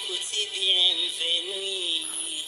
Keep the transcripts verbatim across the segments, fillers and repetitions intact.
écoutez bienvenue.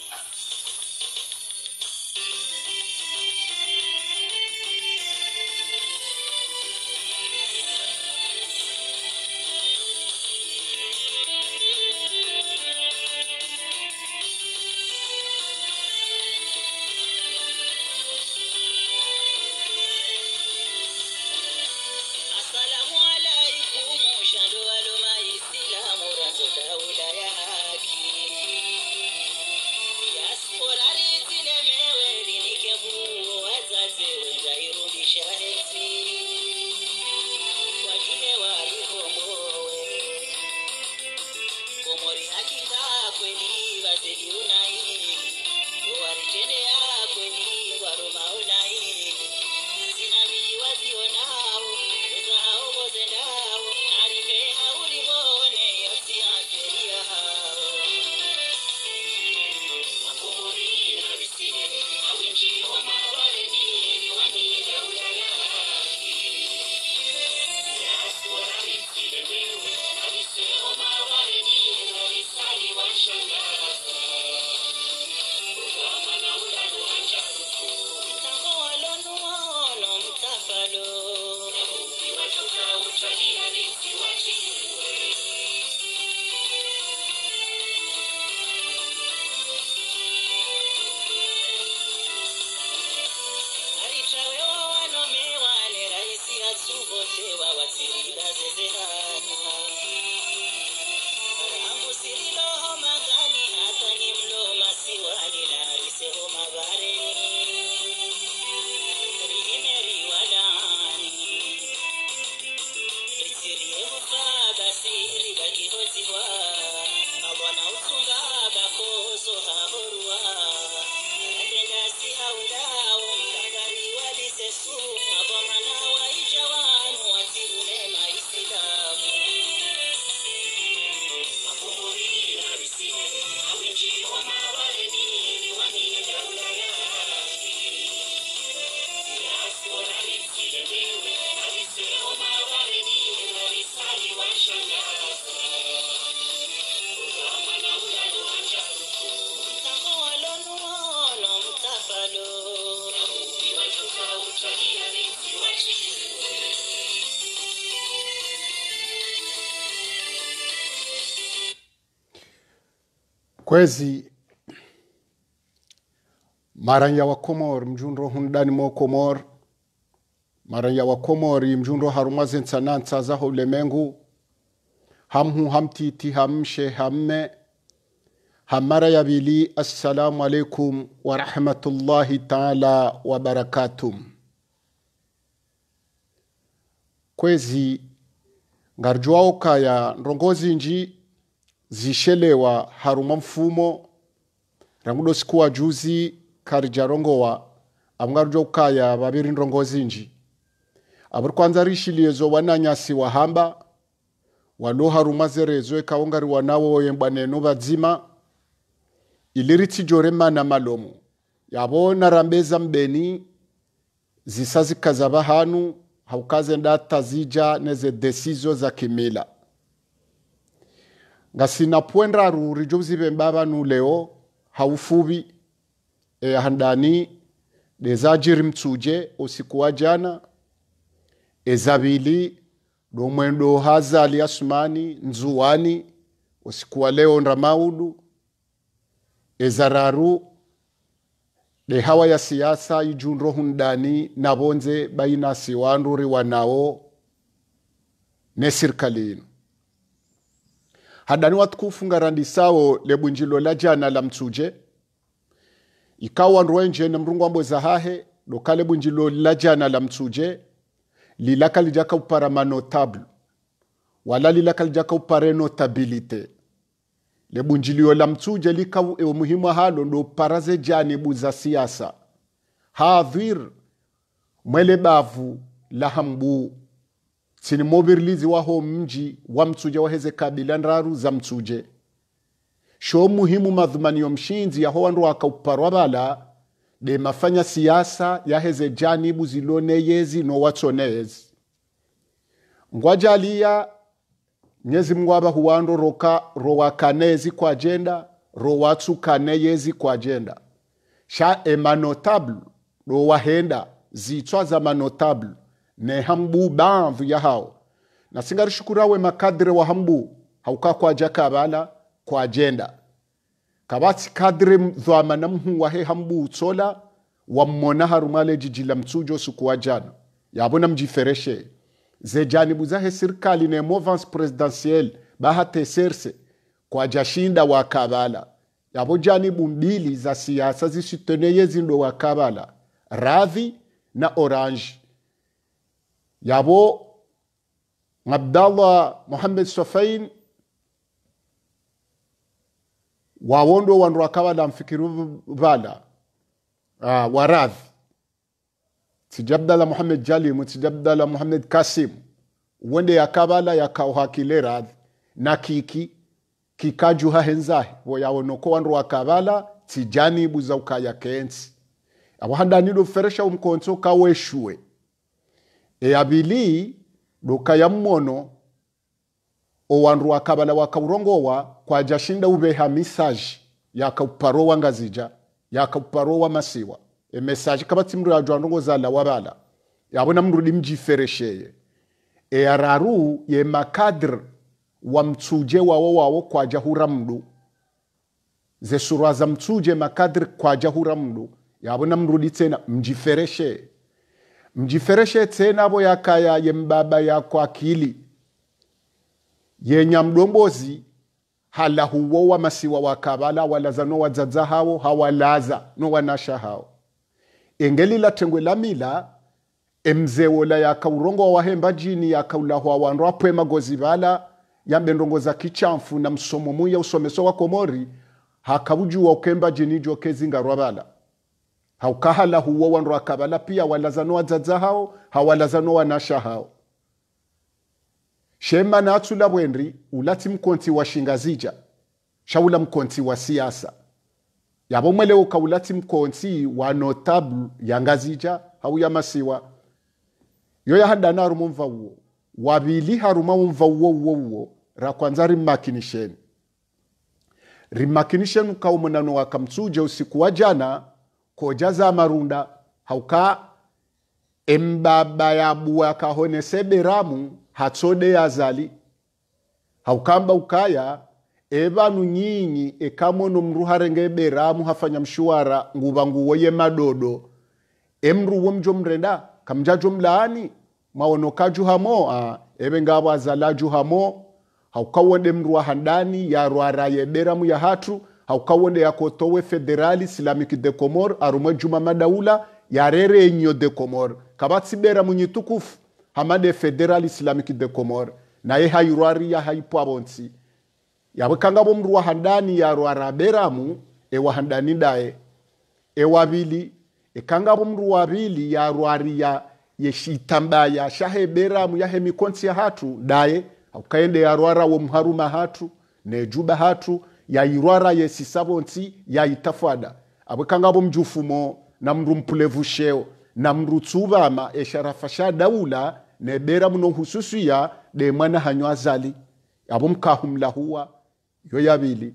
Kwezi maranya wa Komor mjunro hundani mo Komor maranya wa Komori mjunro harumaze nsanansa za ulemengu hamhu hamtiti hamshe hamme hamara ya bili. Assalamu alaikum wa rahmatullahi ta'ala wa barakatum. Kwezi ngarjuao kaya nrongozi nji zishelewa haruma mfumo rangudo sikuwa juzi karijarongowa amgarjo kaya babiri nrongozi nji abur kwanza rishiliyezo wananyasi wahamba walo haruma zerezo ekaongari wanawo yembwaneno bazima iliriti jorema na malomu yabona rambeza mbeni zisazi kazaba hanu haukaze ndata zija neze desizo za kimila ngasina puendra ruri jozibe mbaba nu leo haufubi e handani dezajiri Mitsoudjé usiku wa jana ezabili do mwendo hazali asmani nzuwani usiku wa leo ndamaudu ezararu de hawa ya siasa ijunro hundani nabonze baina siwanduri wanao ne sirkalini hadani watukufu ngarandi sawo lebunjilo la jana la Mitsoudjé ikawa nruenje na mrungu ambo zahahe lokale bunjilo la jana la Mitsoudjé lilaka lijaka upara manotable wala lilaka lijaka upare notabilite lebunjilo la Mitsoudjé lika umuhimu halo ndo paraze janibu za siasa hadhir mwele bavu la hambu sini mobirlizi waho mji wa Mitsoudjé waheze kabila nraru za Mitsoudjé sho muhimu madhumani yomshinzi yaho wandu wakauparwa bala de mafanya siasa yaheze janibu zilone yezi no watsonezi ngwajalia Mwenyezi Mungu aba huando roka rowa kanezi kwa agenda rowatsu kane yezi kwa agenda sha ema notable rowa henda zitwa za manotable ne hambu banvu ya hao na singari shukurawe makadre wa hambu hauka kwa jaka bala kwa agenda kabati kadre dhwamana mhu wa he hambu utsola wa mmona harumale jijila Mitsoudjé sukuwa jana yabona mjifereshe ze janibu zahe sirkali ne mouvance presidentielle bahate serse kwa jashinda wa kabala yabo janibu mbili za siasa zisiteneye zindo wa kabala radhi na orange yabo Abdallah Muhammad Sofain wawondo wandu wa kabala mfikiru vala uh, waradhi Abdallah Muhammad Jalim, Abdallah Muhammad Kasim, wende ya kabala ya kauhakile radhi, na kiki, kikajuha henzahe, woya onoko wanru wa kabala, tijani buza ukaya kensi. Awahanda nido feresha umkonso kaweshue. E abili, doka ya mmono, o wanru wa kabala wakaurongowa, kwa jashinda ubeha misaji, ya kauparowa ngazija, ya kauparowa masiwa. E message kaba timru ya juanongo za la wabala yabona mrudi mjiferesheye e araru ye makadr wa Mitsoudjé wawo wawo kwa jahura mdu ze surwa za Mitsoudjé makadr kwa jahura mdu yabona mrudi tena mjifereshe mjifereshe tena abo yakaya ye mbaba ya kwa akili ye nyamdombozi hala huwo wa masiwa wa kabala walaza no wadzadza hao hawalaza no wanasha hao engeli la tengwe la mila emzewola ya kaurongo wa hemba jini ya kaulahwa wandu apwe magozi bala ya mbendongo za kichamfu na msomo muya usomeso wa komori hakabuju wa ukemba jini jo kezinga rwabala haukahala huwa wandu akabala pia walazano wa dzadza hao hawalazano wa nasha hao shema na atula wendri ulati mkonti wa shingazija shaula mkonti wa siasa yabo mwele ukaulati mkonti wa notable yangazija hau ya masiwa yoya handa na harumu mva uo wabili haruma mva uo uo uo rakwanza rimakinisheni rimakinisheni ukaumunano waka Mitsoudjé usiku wa jana kojaza marunda hauka embaba ya buwa kahone seberamu hatsode ya zali haukamba ukaya ebanu nyinyi ekamono mruharenge beramu hafanya mshuara ngubangu woye madodo emru womjo mrenda kamjajo mlaani maonokaju hamo a ebe ngabo azalaju hamo haukawonde mru handani ya rwara ye beramu ya hatu haukawonde ya kotowe federali Islamic de Comor arumwe juma madaula ya rere enyo de Comor kabatsi beramu nyitukufu hamade federali Islamic de Comor na ye hayurari ya haipo abonsi yawe kangabo mru handani ya rwara beramu e wahandani dae e wabili e kangabo mru wabili ya rwari ya yeshitamba ya shahe beramu ya hemikonti ya hatu dae ukaende ya rwara wo mharuma hatu ne juba hatu ya irwara ye sisabonti ya itafada abukangabo mjufumo na mru mpulevusheo na mru tsubama e sharafasha daula ne beramu no hususu ya de mwana hanyo azali abumkahumla huwa yo yabili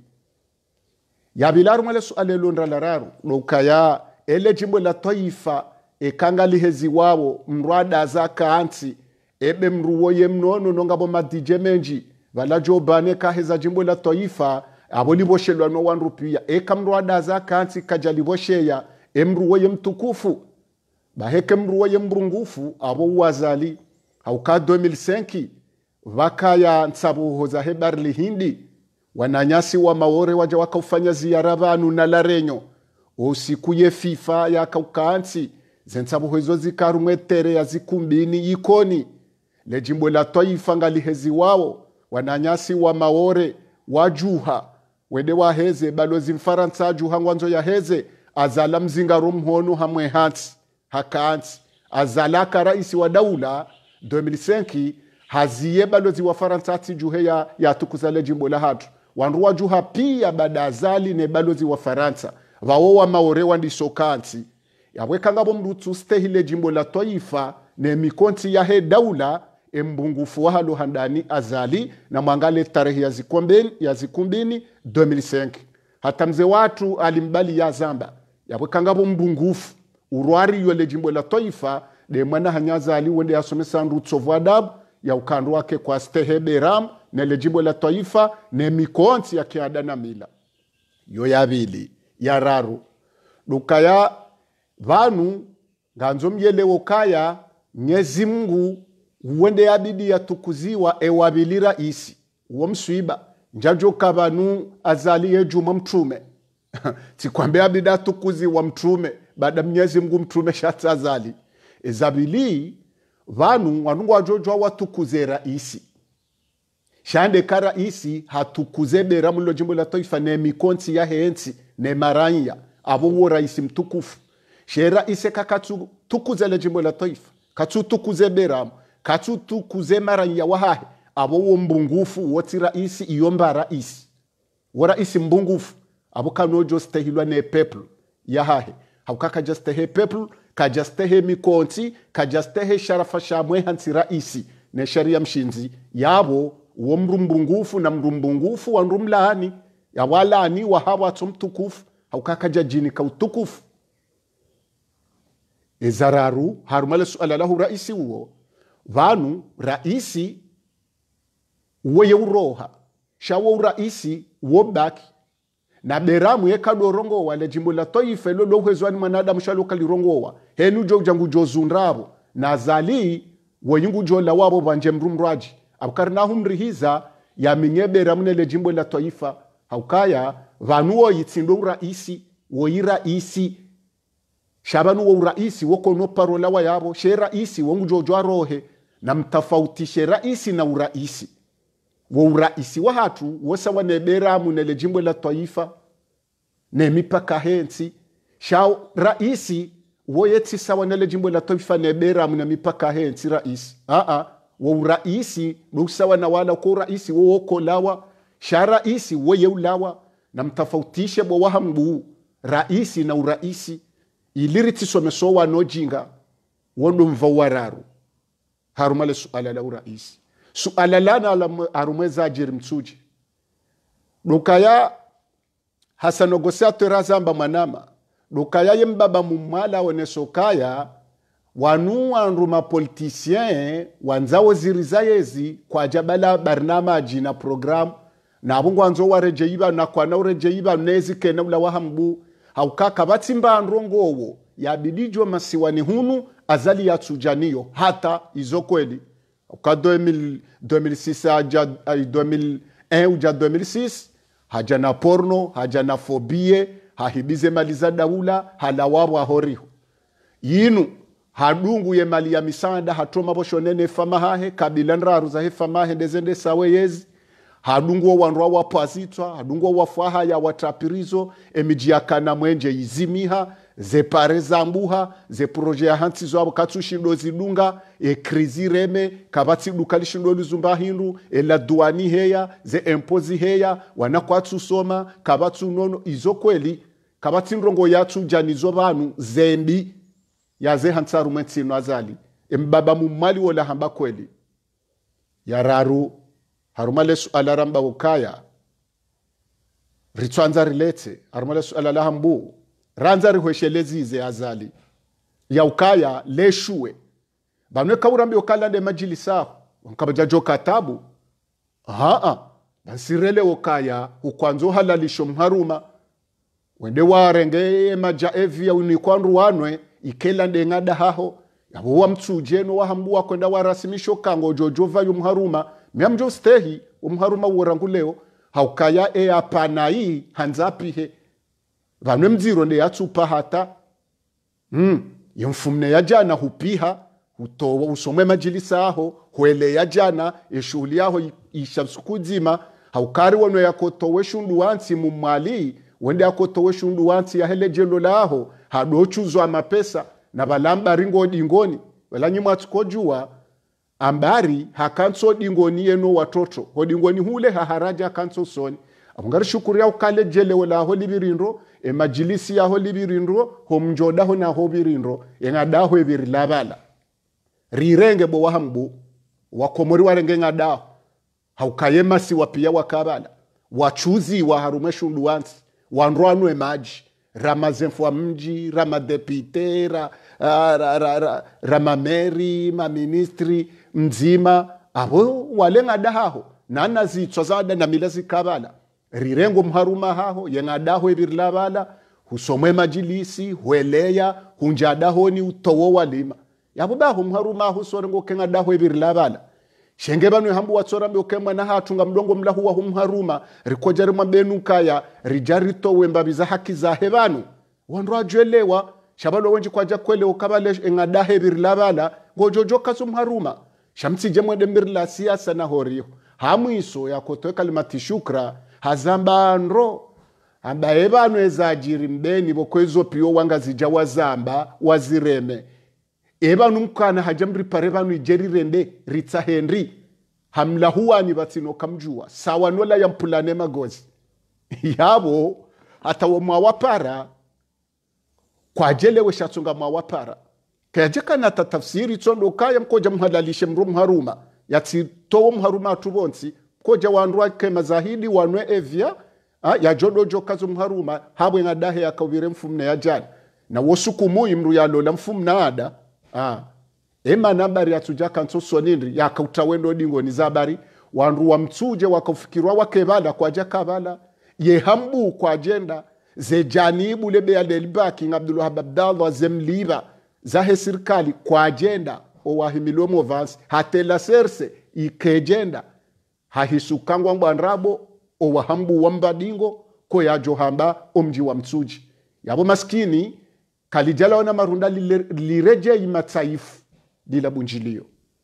yabilaru mwele suale londra lararu lokaya ele jimbo la taifa e kangali hezi wao mrwada za kaanti ebe mruwoye mnono nongabo madije menji valajo bane kaheza jimbo la taifa aboliboshelwa no wandu pia e kamrwada za kaanti kajalibosheya e mruwoye mtukufu baheke mruwoye mbrungufu abo wazali hauka elfu mbili na tano vakaya nsabu hoza hebarli hindi wananyasi wa maore waja wakaufanya ziara banu na larenyo usiku ye FIFA ya kaukansi zensabu hozo zikarumwe tere ya zikumbini ikoni le jimbo la taifa ngali hezi wao wananyasi wa maore wajuha wede wa heze balozi mfaransa juha ngwanzo ya heze azala mzinga rumhono hamwe hansi hakansi azalaka raisi wa daula elfu mbili na tano haziye balozi wa faransa juhe ya, ya tukuzale jimbo la hatu wanruwa juha pia badazali ne balozi wa faransa wao wa maore wandisokansi yawe kangabo mrutu stehile jimbo la taifa ne mikonti ya he daula embungufu wa halo handani azali na mwangale tarehe ya zikumbini ya zikumbini elfu mbili na cinco hata mze watu alimbali ya zamba yawe kangabo mbungufu urwari yole jimbo la taifa de mwana hanyaza ali wende asomesa ndu tsovu adabu ya ukandu wake kwa stehe beram na le jimbo la taifa ne mikonti ya kiada na mila yo ya vili ya raru dukaya vanu ganzo myelewo kaya Mwenyezi Mungu uwende yabidi ya tukuziwa ewabili raisi uwo msuiba njajo kabanu azali yejuma mtume tikwambe yabidi ya tukuziwa mtume baada Mwenyezi Mungu mtume shata azali ezabili vanu wanungu wajojo watukuze raisi shande ka raisi hatukuze bera mulo jimbo la taifa ne mikonti ya hensi ne maranya abo wo raisi mtukufu she raisi kakatu tukuze le jimbo la taifa katu tukuze bera katu tukuze maranya wahahe abo wo mbungufu woti raisi iyomba raisi wo raisi mbungufu abo kanojo stehilwa ne people yahahe haukaka jastehe people kajastehe mikonti kajastehe sharafa shamwe hansi raisi ne sharia mshinzi yabo uwo mrumbungufu na mrumbungufu wa mrumlaani ya walani wa hawa tumtukufu haukaka jajini ka utukufu ezararu harumale suala lahu raisi uo vanu raisi uwo yeuroha shawo raisi uo baki na beramu yeka dorongo wale jimbo la taifa lo lo hwezwani manadamu shaloka lirongowa henu jo jangu jozunrabo na zali wonyungu jo la wabo banje mrumraji abukarna humrihiza ya minyebera mnele jimbo la taifa haukaya vanuo yitsindo raisi wo iraisi shabanu wo raisi woko no parola wa yabo she raisi wongu jojo arohe na mtafautishe raisi na uraisi wo uraisi wa hatu wosa wanebera mnele jimbo la taifa ne mipaka hensi shao raisi wo yeti sawa nele jimbo la taifa nebera mna mipaka hensi raisi a a wo uraisi nusawa na wala ko raisi wo woko lawa sha raisi wo yeulawa na mtafautishe bo wahambu raisi na uraisi iliriti somesowa no jinga wondo mvawararu harumale suala la uraisi suala lana la harumeza jiri Mitsoudjé dukaya hasanogosia terazamba manama dukaya yembaba mumala onesokaya wanu anruma politicien wanzao zirizayezi kwa jabala barnamaji na program na abungu anzo warejeiba na kwa na urejeiba nezi kena ula wahambu haukaka batimba nrongowo ya bidijo masiwani hunu azali ya tsujaniyo hata izo kweli uka deux mille six haja deux mille un uja deux mille six haja na porno haja na fobie hahibize mali za daula halawawa horiho yinu hadungu ye mali ya misanda hatoma boshonene famahahe kabila nraru za hefamahe ndezende sawe yezi hadungu wanrwa wapazitwa hadungu wafaha ya watrapirizo emijiakana mwenje izimiha ze pare zambuha ze proje ya hansi zo katsushindo zidunga e krizi reme kabati dukalishindo luzumba hindu e la duani heya ze impozi heya wanakwatsu soma kabatu nono izo kweli kabati nrongo yatu janizo banu zembi ya ze hansaru metsino azali embaba mumali wala hamba kweli ya raru harumale suala ramba ukaya ritwanza rilete harumale suala la hambu ranza rihweshelezize azali ya ukaya leshuwe banwe kawurambi ukala nde majilisaho wakabaja jo katabu haa bansirele ukaya ukwanzo halalisho mharuma wende warenge maja evia unikwanru wanwe ikela nde ngada haho yabo wa Mitsoudjé no wahambu wakwenda warasimisho kango jojova yumharuma miamjo stehi umharuma worangu leo haukaya e apanai hanzapihe vanwe mziro ne yatsupa hata mm yumfumne ya jana hupiha hutowa usomwe majilisa aho huele ya jana eshuli aho ishamsukuzima haukari wano yakotowe shundu wansi mumali wende yakotowe shundu wansi ya hele jelo laho hadochuzo amapesa na balamba ringo dingoni wala nyuma tukojua ambari hakanso dingoni yeno watoto hodingoni hule haharaja hakanso soni abungari shukuri ya ukale jele wala holi birindro e majilisi ya holi birindro homjoda ho na ho birindro engada ho ebirilabala rirenge bo wahambu wakomori warenge ngada haukayema si wapia wakabala wachuzi wa harume shunduansi wanruanwe maji ramazemfu wa mji ramadepite ra, ra, ra, ra, ra, ramameri maministri mzima abo wale ngada haho nana zitswa zada na mila zikabala rirengo mharuma haho yengadaho ebirlabala husomwe majilisi hueleya hunjadaho ni utowo walima yabo baho mharuma haho sorengo kengadaho ebirlabala shenge banu hambu watsora mbe okemwa na hatunga mdongo mlahu wa humharuma rikojari mabenu kaya rijarito wembabiza haki za hebanu wanro ajwelewa shabalo wenji kwaja kwele ukabale engadahe birlabala gojojo kasumharuma shamtsije mwede mbirla siasa na horiyo hamwiso yakotoe kalimati shukra hazambandro ambaye banu ezajiri mbeni bokwezo piyo wanga zija wazamba wazireme eba numkana hajamri pare banu ijeri rende ritsa henry hamla huani batino kamjua sawa nola ya mpulane magozi yabo hata wa mwapara kwa jele we shatunga mwapara kajeka na tafsiri tsondo kaya mkoja mhalalishe mrum haruma yati to mharuma tubonsi koja wanrwa ke mazahidi wanwe evya ya jodo jokazo mharuma habwe ngadahe yakawire mfumne ya jana na wosukumu imru ya lola mfumna ada ah ema nambari ya tujaka nsoso nindri ya kautawendo dingo ni zabari wanru wa Mtsuje wakafikirwa wakebala kwa jakabala ye hambu kwa agenda ze janibu lebe ya delbaki Abdallah Abdallah zemliba zahe serikali kwa agenda o wahimilwe movans hatela serse ikejenda hahisukangwa mbwanrabo o wahambu wambadingo ko ya johamba omji wa Mitsoudjé yabo maskini kalijala wana marunda lireje imatsaifu dila bunjilio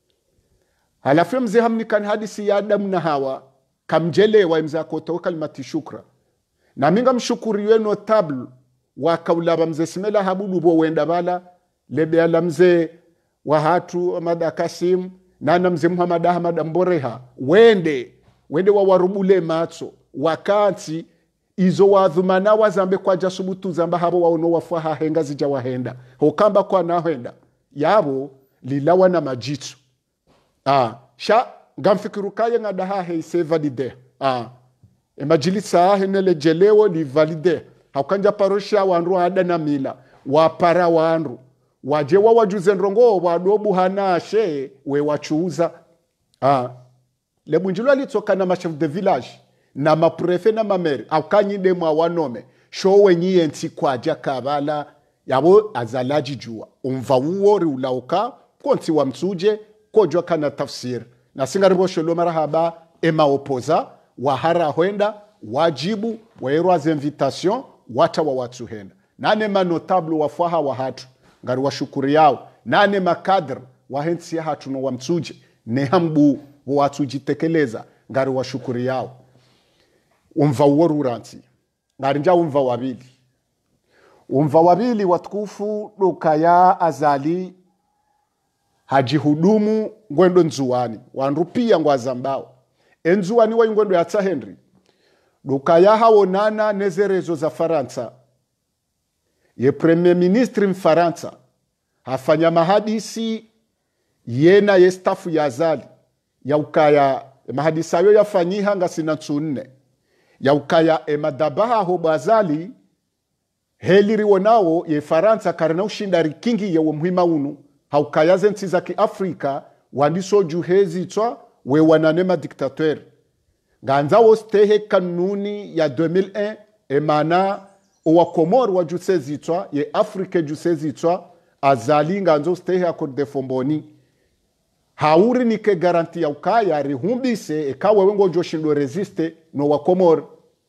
halafu mze hamni kan hadisi ya Adam na Hawa kamjelewa mza kotoka kalimati shukra na minga mshukuri weno tablu wa kaulaba mze simela habudu bo wenda bala lebe ala mze wa hatu Ahmad Kasim na na mze Muhammad Ahmad Mboreha wende wende wa warubule matso wakati izo wadhumana wazambe kwa jasubutu zamba habo waono wafaha henga zija wahenda hokamba kwa nahenda yabo lilawa na majitu ah sha ngamfikiru kaya ngadaha heise valide ah e majilisa henele jelewo li valide hakanja parosha wanru ada na mila wapara wanru waje wa wajuze ndrongo wadobu hanashe we wachuuza ah lebunjilo alitoka na machef de village na maprefe na mameri akanyinde mwa wanome showe nyiye nti kwa jakabala yabo azalaji jua umva uori ulauka konti wa Mitsoudjé kojwa kana tafsir na singaribo sholo marahaba ema opoza wahara hoenda wajibu waerwa invitation wata wa watu henda nane ma notable wafaha wa hatu ngari wa shukuri yao nane makadr wa hensi hatu no wa Mitsoudjé ne hambu watu jitekeleza ngari wa shukuri yao umva uoru ranti ngari nja umva wabili umva wabili watukufu dokaya azali hajihudumu ngwendo nzuwani wanrupia ngwazambao enzuwani wa ngwendo ya Henry dokaya hawonana nezerezo za Faransa ye premier ministre mfaransa hafanya mahadisi yena ye staff ya azali ya ukaya mahadisa yo yafanyiha ngasina tsunne ya ukaya emadabaha ho bazali heliri wonao ye Faransa karena ushinda rikingi ye muhima unu haukaya zensi za kiafrika wandiso juhezi twa we wananema dictateur ganza wo stehe kanuni ya deux mille un emana owa Komor wa jusezi twa ye Afrika jusezi twa azali nganzo stehe akord de fomboni hauri nike garanti ya ukaya rihumbise ekawe wengo joshindo resiste no wa Komor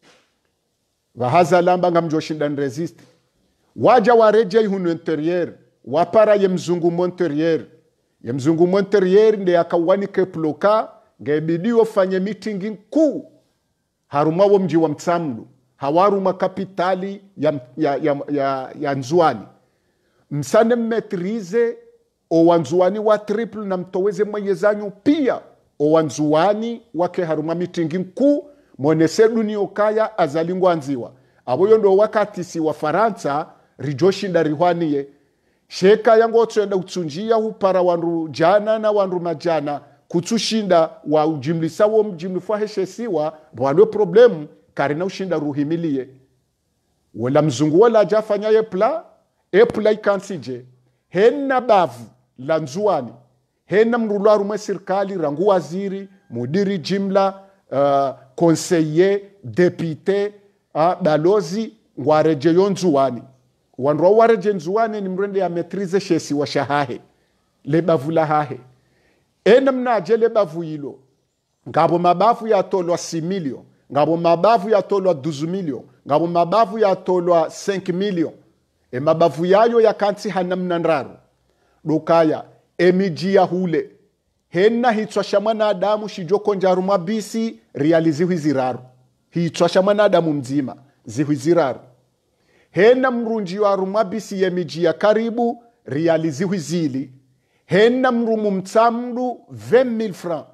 vahaza lamba ngamjoshinda resiste waja wareje hunu interieur wapara ye mzungu monterier ye mzungu monterier nde akawani ke ploka ngebidi ofanye meeting kuu haruma wo mji wa Mtsamlu hawaruma kapitali ya ya ya, ya, ya Nzuani msane metrize o wanzuani wa triple na mtoweze mwezanyu pia o wanzuani wake haruma meeting kuu monese dunio kaya azalingwa anziwa abo ndo wakati si wa Faransa rijoshinda rihwaniye sheka yango tsenda utsunjia upara wanru jana na wanru majana kutushinda wa ujimlisa wo mjimlifwa heshesiwa bwalo problemu karina ushinda ruhimilie wala mzungu wala jafanya epla epla ikansije henna bavu la nzuani henna mrulwa rumwe serikali rangu waziri mudiri jimla uh, conseiller député uh, balozi ngwareje yonzuani wanrwa wareje nzuani ni mrende ya maîtrise shesi wa shahahe le bavu la hahe ena mnaje le bavu hilo ngabo mabavu ya tolwa six million ngabo mabavu ya tolwa douze million ngabo mabavu ya tolwa cinq million e mabavu yayo ya kanti hanamna nraru dokaya emiji ya hule henna hitwa shamana adamu shijoko njaru mabisi realizi hiziraru hitwa shamana adamu mzima zihiziraru henna mrunji wa rumabisi yemiji ya karibu realizi hizili henna mrumu mtamlu vingt mille francs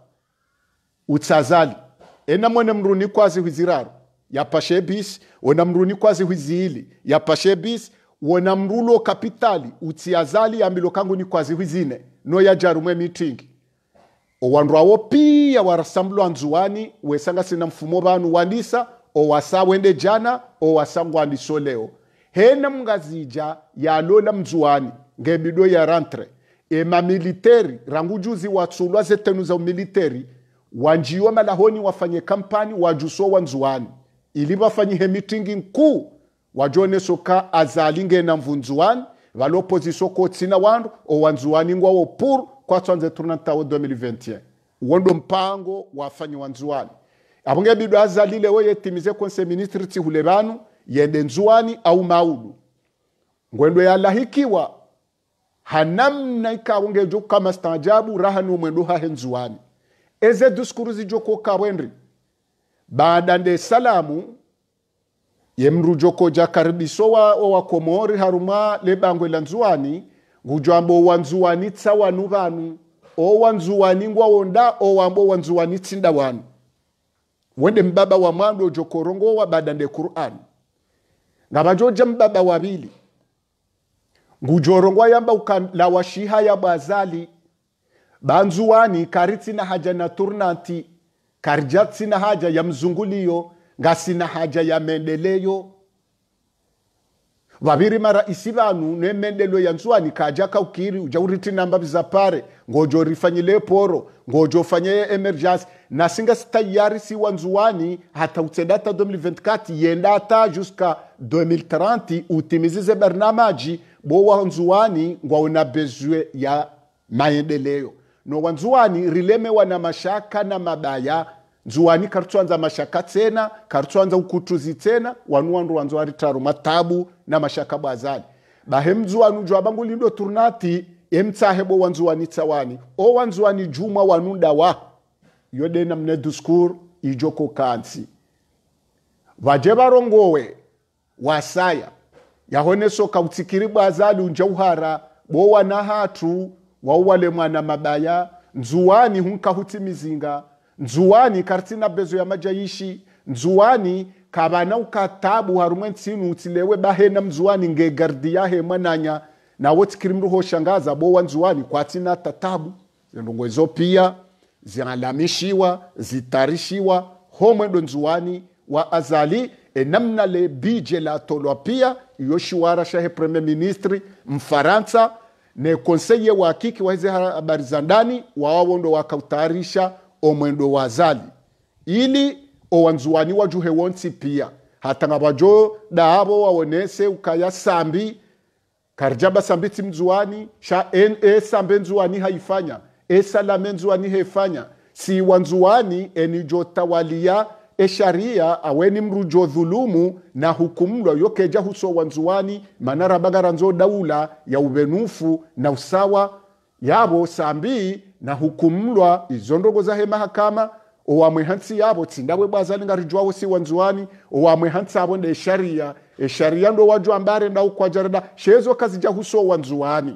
utsazali ena mwene mruni kwazi hiziraru ya pashe bis wona mruni kwazi hizili ya pashe bis wona mrulo kapitali utiazali ambilo kangu ni kwazi hizine no ya jarumwe meeting owandrawo pia warasamblo anzuani wesanga sina mfumo banu wandisa o wasa wende jana o wasangwa ndiso leo hena mngazija ya lola mzuani ngebido ya rentre e ma militeri rangujuzi watsulwa zetenu za militeri wanjiwa malahoni wafanye kampani wajuso wanzuani ili wafanye he meeting nkuu wajone soka azalinge na mvunzuani valoposiso kotsina wandu o wanzuani ngwa wo pour kwa twanze turnantao deux mille vingt et un wondo mpango wafanye wanzuani abonge bido azalile weye timize conseil ministre ti hulebanu yende nzuani au maulu ngwendo ya lahikiwa hanamna ikawonge jo kama stajabu rahanu mwendo ha henzuani eze diskuru zijoko kawendri baada nde salamu yemru joko jakaribiso wa, wa komori haruma lebangwe lanzuani ngujambo wanzuani tsawanu vanu o wanzuani ngwa wonda o wambo wanzuani tsinda wanu wende mbaba wa mwando jokorongo wa baada nde Qur'an ngabajoja mbaba wabili ngujorongo yamba ukala washiha ya bazali banzuani kariti na haja na turnanti karjati na haja ya mzungulio ngasi na haja ya mendeleo vabiri mara isibanu ne mendelo ya nzuani kajaka ukiri ujauriti namba bizapare ngojo rifanyile poro ngojo fanye emergency na singa tayari si wanzuani hata utsedata deux mille vingt-quatre yenda hata jusqu'à deux mille trente utimizize barnamaji bo wanzuani ngwa una besoin ya maendeleo no wanzuani rileme wana mashaka na mabaya nzuani kartuanza mashaka tena kartuanza ukutuzi tena wanuandu wanzuari taru matabu na mashaka bazali bahemzuanu jwa bangu lindo turnati emtsahebo wanzuani tsawani o wanzuani juma wanunda wa yode na mne discours ijoko kansi vajebarongowe wasaya yahone soka utsikiri bazali unjauhara bo wana hatu wawale mwana mabaya nzuani hunka hutimizinga nzuani kartina bezo ya majayishi nzuani kabana ukatabu harumwe nsinu utilewe bahena mzuani nge gardia he mananya na wotikiri ho shangaza bo wanzuani kwa tina tatabu ndongo hizo pia zialamishiwa zitarishiwa homwe nzuani wa azali enamna le bije la tolwa pia yoshiwara shahe premier ministre mfaransa ne konseye wa kiki wa hizi habari za ndani wawawondo wakautarisha omwendo wazali ili owanzuani wajuhe wonsi pia hata ngabajo daabo wawonese ukaya sambi karjaba sambi timzuani sha en e sambe nzuani haifanya e salame nzuani haifanya si wanzuani enijo tawalia e sharia aweni mrujo dhulumu na hukumlo yokeja huso wanzuani manara bagara nzo daula ya ubenufu na usawa yabo sambi na hukumlwa izondogo za hema hakama owamwe hansi yabo tsindawe bazali ngarijwawo si wanzuani owamwe hansi abo nde sharia e sharia ndo waju ambare na ukwajarada shezo kazija huso wanzuani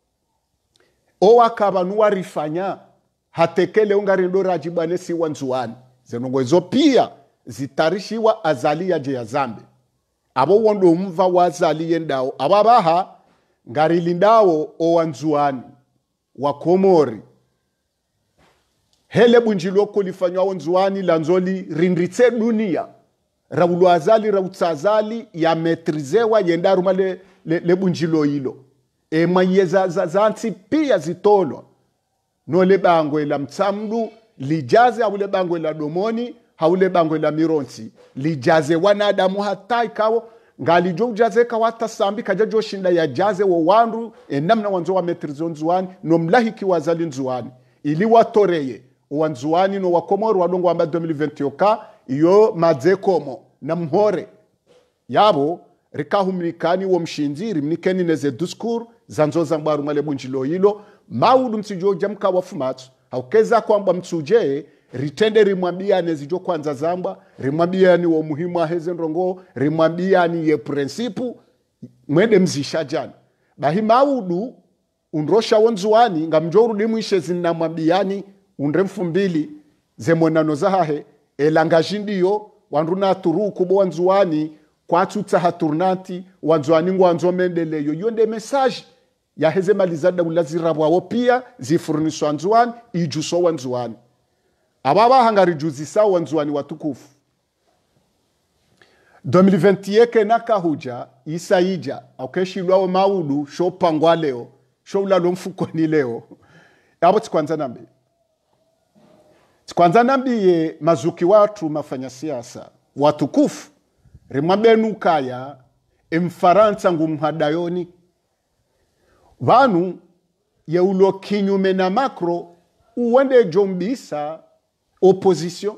owakaba nuwarifanya hatekele ungarindo rajibane si wanzuani zenongo hizo pia zitarishiwa azali ya je ya zambi abo wondo mva wazali yendao ababaha ngarilindao o wanzuani wa Komori hele bunjilo kulifanywa onzuani lanzoli rindritse dunia rauluazali rautsazali ya metrizewa yendaru male le, le bunjilo hilo e mayeza za zanti pia zitolwa no le bangwe la mtsamdu lijaze au le bangwe la domoni au le bangwe la mironsi lijaze wanadamu hata ikawo ngalijo ujaze kawata sambi kajajo shinda ya jaze wa wandu enamna wanzo wa metrizo nzuani no mlahiki wazali nzuani ili watoreye wanzuani no wakomoro wadongo amba elfu mbili na ishirini yoka iyo madzekomo na mhore yabo rikahumlikani wo mshinzi rimnikeni neze duskur zanzo zambaru male bunjilo hilo maudu msijo jamka wafumatu haukeza kwamba Mitsoudjé ritende rimwambia nezijo kwanza zamba rimwambia ni wa muhimu wa heze nrongo rimwambia ni ye prinsipu mwende mzisha jana bahi maudu unrosha wanzuani nga mjoru dimu ishe zina mwambiani unremfu mbili zemonano zahahe elangajindiyo wanruna turu kubo wanzuani kwa tuta haturnati wanzuani ngu wanzo mendeleyo yonde mesaji ya heze malizada ulazira wao pia zifurnisho wanzuani ijuso wanzuani ababa hangari juzisa wanzuani watukufu elfu mbili na ishirini yeke naka huja isaija aukeshilwa maudu sho pangwa leo sho ulalo mfukoni leo yabo tikwanza nambi tikwanza nambi ye mazuki watu mafanya siasa watukufu rimwabenu kaya emfaransa ngumhadayoni vanu ye ulo kinyume na makro uwende jombisa opposition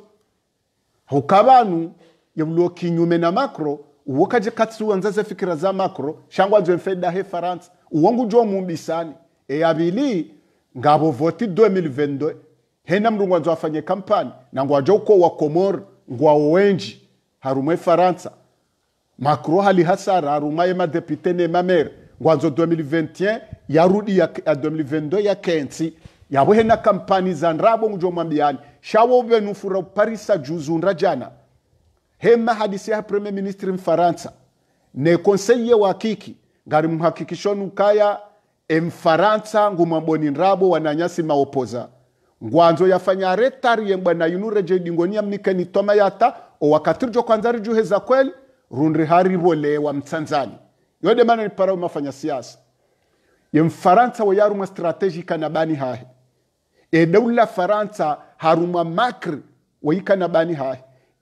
hukabanu ye ulo kinyume na makro uwokaje katsu wanzaze fikira za makro shangwa zo mfeda he faransa uwongu jo mumbisani e abili ngabo voti elfu mbili na ishirini na mbili hena mrungu wanzo afanye kampani na ngwa joko wa Komor ngwa wenji harumwe faransa makro hali hasara harumaye madepite ne mamere ngwanzo elfu mbili na ishirini ya rudi ya elfu mbili na ishirini na mbili ya kensi yabo hena kampani za nrabo ngujo mwambiani shawo benufura parisa juzunra jana hema hadisi ya premier ministre mfaransa ne conseiller wa kiki ngari mhakikishonu kaya emfaransa ngumamboni nrabo wananyasi maopoza ngwanzo yafanya retari yembana yunure jedingonia mnikeni toma yata o wakatirjo kwanzari juheza kweli runri hari role wa mtanzani yode mana ni para mafanya siasa yemfaransa wa yaruma strategika na bani hahe e dawla faransa haruma makri wa yika bani hahe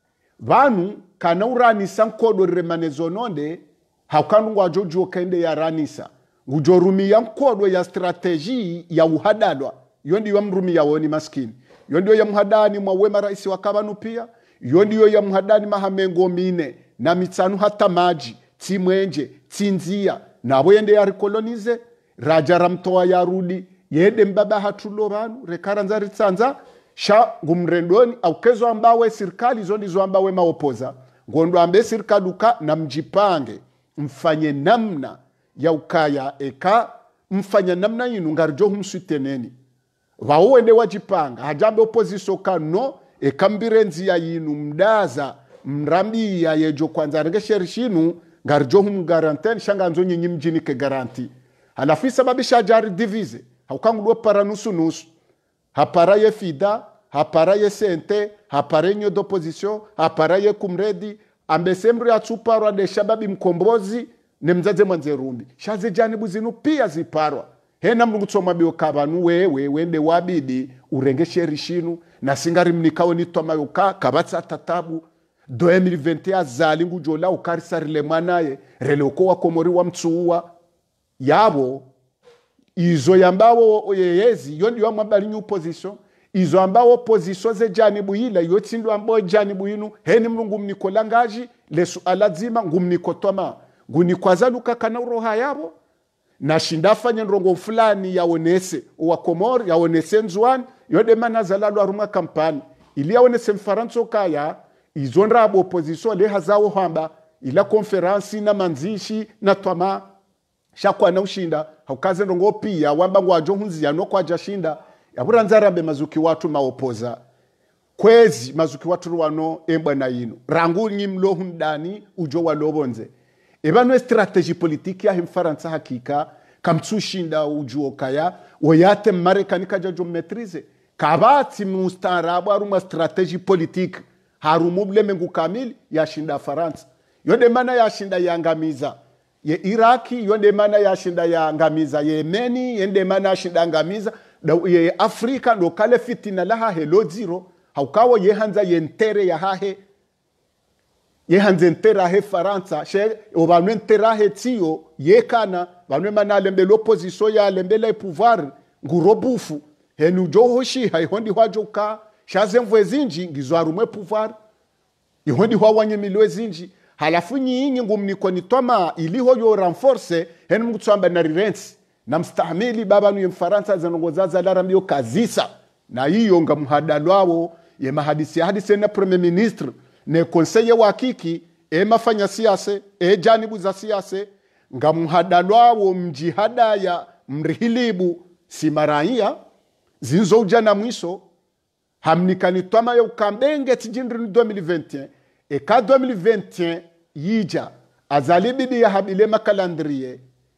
vanu kana urani sankodo remanezononde haukanu ngwa jojo kende ya ranisa ngujorumi ya mkodo ya strateji ya uhadalwa yondi ya mrumi ya woni maskini yondi ya mhadani mwawema raisi wa kabanu pia yondi ya mhadani mahamengo mine na mitsanu hata maji timwenje tinzia na wende ya rekolonize raja ramtoa ya rudi yede mbaba hatulo banu rekaranza ritsanza sha ngumrendoni au kezo ambawe serikali zondi zo ambawe maopoza ngondo ambe serikaluka na mjipange mfanye namna ya ukaya eka mfanye namna yinu ngarjo humsuteneni wawende wajipanga hajambe opposition kano eka mbirenzi ya yinu mdaza mrambi ya yejo kwanza regesherishinu ngarjo hum garanteni shanga nzo nyinyi mjini ke garanti halafu sababisha jari divise haukangu do para nusu nusu hapara ye fida hapara ye sente hapara nyo d'opposition hapara ye kumredi ambesemri ya chuparwa de shababi mkombozi ne mzaze mwanzerumbi shaze janibu zinu pia ziparwa hena mlungu tsoma bio kabanu wewe wende wabidi urengeshe rishinu na singari mnikao ni toma yuka kabatsa tatabu elfu mbili na ishirini azali ngujola ukarisa rile mwanaye rele uko wa Komori wa mtsuwa yabo izo yambawo yeyezi yondi wa mwabali new position izo ambawo position ze janibu hila yotindu ambawo janibu hinu heni mlungu mniko langaji lesu alazima ngumniko toma nguni kwaza luka kana uroha yabo na shindafanya nrongo fulani yaonese wa Komori yaonese nzuani yode manazalalo aruma kampani ili yaonese mfaranso kaya izo nrabo opposition le hazao hamba ila konferansi na manzishi na twama shakwa na ushinda haukaze nrongo pia wamba ngwajo hunzi ya no kwa jashinda yabura nzarabe mazuki watu maopoza kwezi mazuki watu wano emba na yinu rangu nyimlo hundani ujo walobonze ebano strategy politiki ya mfaransa hakika kamtsushinda ujuo kaya woyate marekani kaja jo metrize kabati mustarabu aruma strategy politique harumu blemengu kamili yashinda Faransa yonde mana yashinda yangamiza ye Iraki yonde mana yashinda yangamiza Yemeni yonde mana yashinda yangamiza ye Afrika ndo kale fitina laha helo zero haukawo ye hanza yentere ya hahe ye hanze entera he Faransa she obanwe entera he tiyo ye kana banwe mana lembe l'opposition ya lembe le pouvoir ngurobufu henu johoshi haihondi hwajoka shaze mvwe zinji ngizwarumwe pouvoir ihondi hwawanye milwe zinji halafu nyinyi ngumniko nitoma iliho yo renforce henu mkutsamba na rirensi na mstahimili baba nu Mfaransa zanongozaza lara mbio kazisa na hiyo nga mhadalwao ye mahadisi hadisi na premier ministre ne conseiller wa kiki e mafanya siase e janibu za siase nga mhadalwao mjihada ya mrihilibu simaraia zinzo ujana mwiso hamnikani twama ya ukambenge tijindri deux mille vingt et un e ka deux mille vingt et un yija azalibidi ya habilema kalandriye